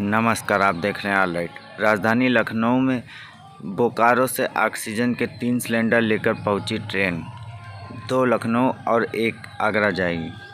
नमस्कार, आप देख रहे हैं ऑलराइट। राजधानी लखनऊ में बोकारो से ऑक्सीजन के 3 सिलेंडर लेकर पहुंची ट्रेन। 2 लखनऊ और 1 आगरा जाएगी।